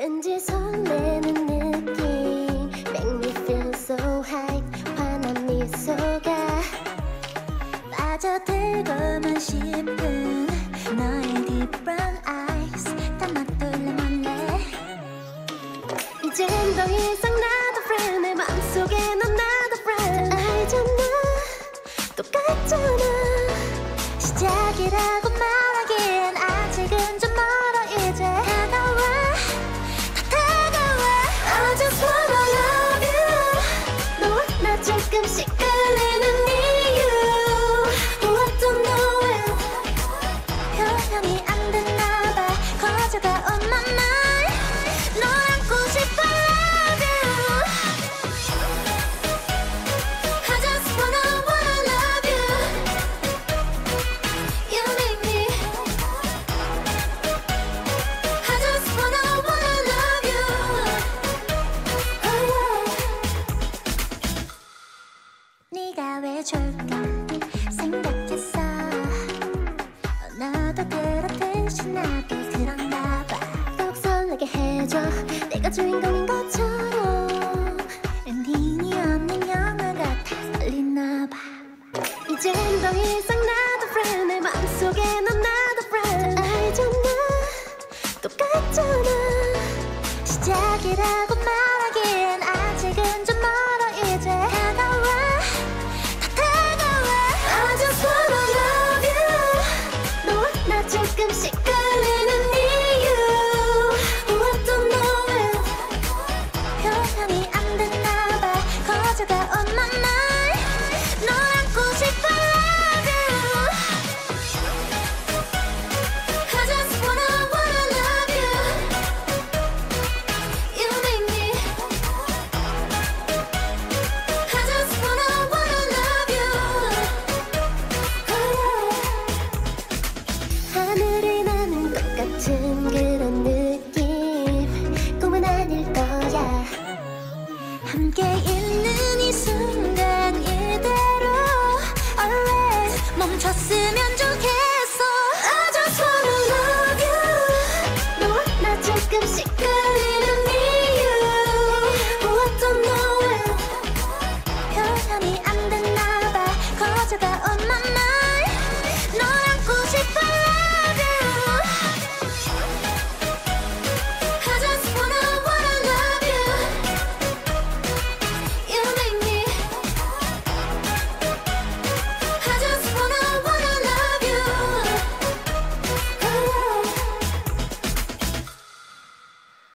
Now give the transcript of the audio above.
왠지 설레는 느낌 Make me feel so high 환한 미소가 빠져들고만 싶은 너의 deep brown eyes 다 맛돌래 몰래 이젠 더 이상 나도 friend 내 맘속에 넌 나도 friend 알잖아 똑같잖아 시작이라고 말하기엔 아직은 좀 멀어 이제 다가와 다 다가와 I just wanna love you 너와 나 조금씩 끌리는 이유 Oh I don't know it 표현이 안 됐나봐 거저가 on my mind 널 안고 싶어 love you I just wanna love you You make me I just wanna love you 네가 왜 좋을까 생각했어 너도 그렇듯이 나도 그런가 봐 꼭 설레게 해줘 내가 주인공인 것처럼 엔딩이 없는 영화 같아 설리나 봐 이젠 더 이상